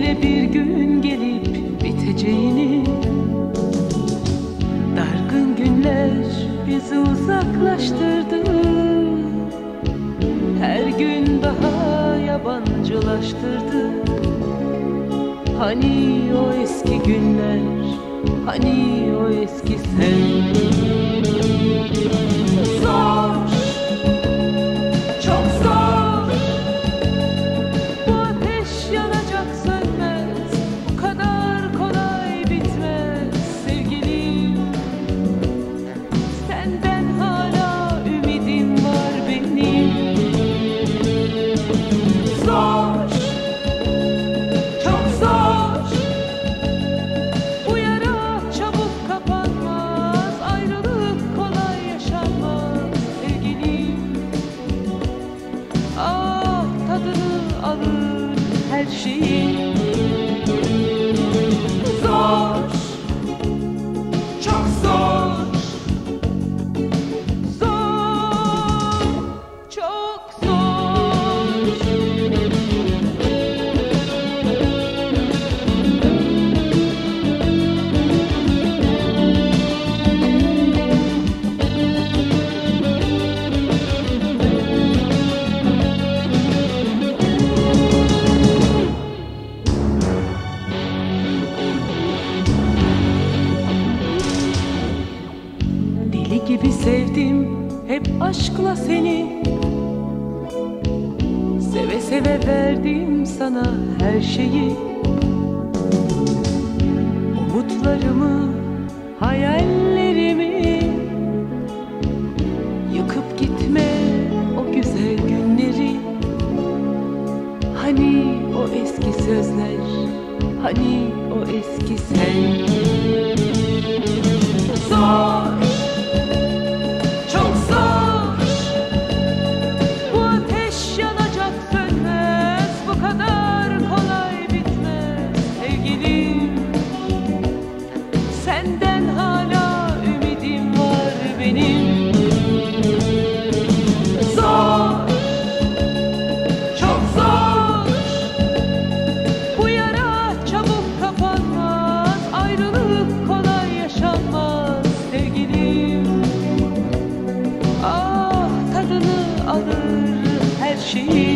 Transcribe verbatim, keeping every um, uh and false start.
Yine bir gün gelip biteceğini, dargın günler bizi uzaklaştırdı. Her gün daha yabancılaştırdı. Hani o eski günler, hani o eski sen. Zor, çok zor. Bu ateş yanacak sönmez, bu kadar kolay bitmez sevgilim. Senden hala ümidim var benim. Zor, çok zor. Bu yara çabuk kapanmaz, ayrılık kolay yaşanmaz sevgilim. Ah, tadını alır her şeyin. Zor, çok zor. Zor, çok zor. Deli gibi sevdim hep aşkla seni. Seve seve verdim sana her şeyi. Umutlarımı, hayallerimi, yıkıp gitme o güzel günleri. Hani o eski sözler, hani o eski sen. Zor, çok zor. Bu ateş yanacak sönmez, bu kadar kolay bitmez sevgilim. Senden hala ümidim var benim. Zor, çok zor. Bu yara çabuk kapanmaz, ayrılık kolay yaşanmaz sevgilim. Ah, tadını alır her şeyi.